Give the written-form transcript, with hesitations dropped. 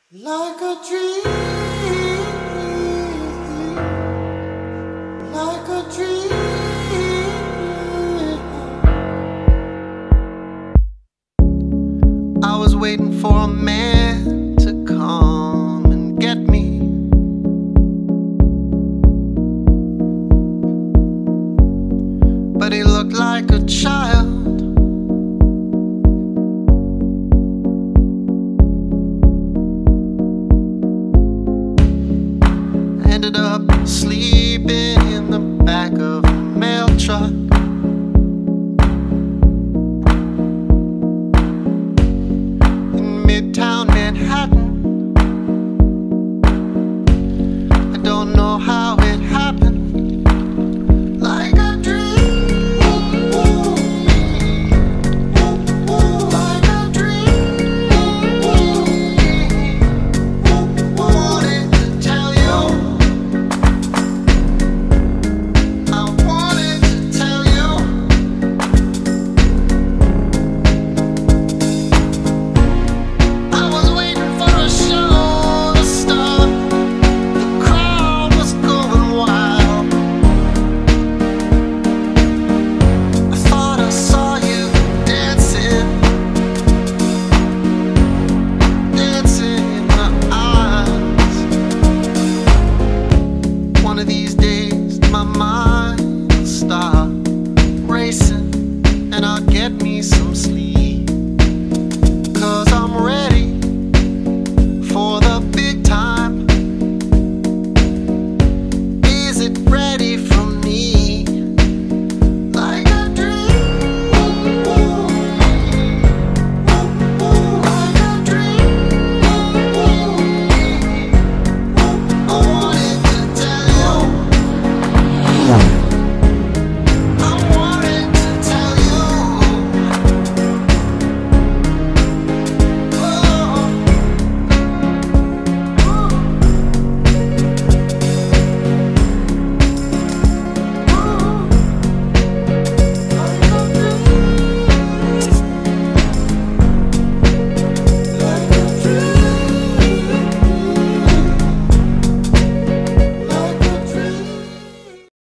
Like a dream, like a dream. I was waiting for a man to come and get me. But he looked like a child. Ended up sleeping in the back of a mail truck.